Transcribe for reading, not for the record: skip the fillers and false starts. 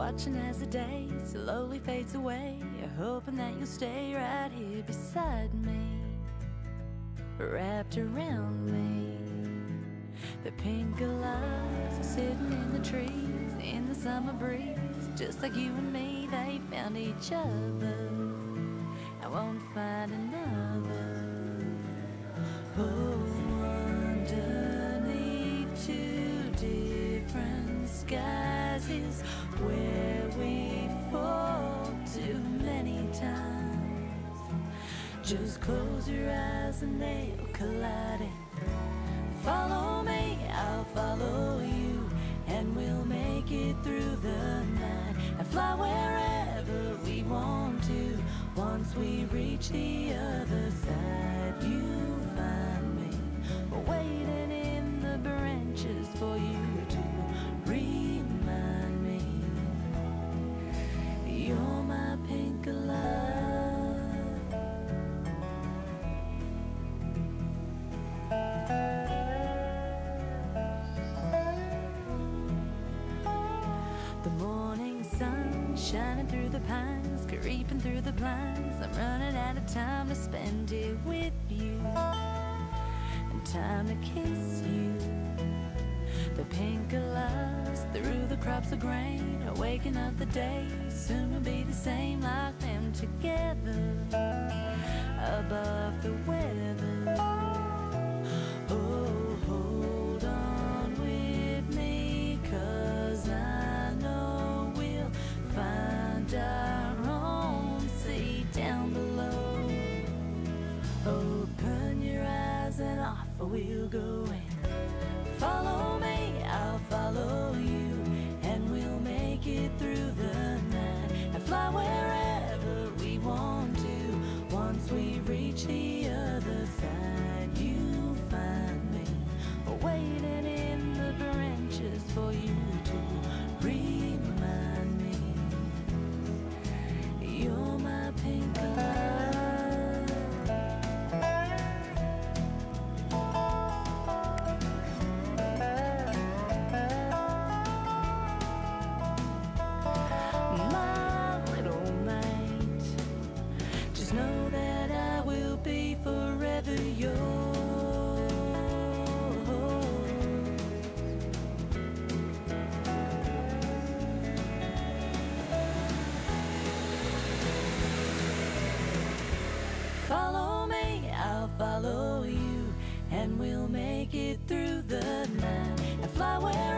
watching as the day slowly fades away, hoping that you'll stay right here beside me, wrapped around me. The pink of love sitting in the trees, in the summer breeze, just like you and me, they found each other. I won't find another. Oh, underneath two different skies is where we fall too many times. Just close your eyes and they'll collide. Follow me, I'll follow you, and we'll make it through the night and fly wherever we want to. Once we reach the other side, you'll find me waiting in the branches for you to remind me you're my pink of love. The morning sun shining through the pines, creeping through the blinds. I'm running out of time to spend it with you, and time to kiss you. The pink of love's through the crops of grain, waking up the day, soon will be the same like them together, above the weather. Oh, hold on with me, 'cause I know we'll find our own seat down below. Open your eyes and off we'll go, and follow me, I'll follow you, and we'll make it through the night and fly wherever we want to. Once we reach the other side, you'll find me waiting in the branches for you to remind me you're my pink of love. Forever yours. Follow me, I'll follow you, and we'll make it through the night and fly where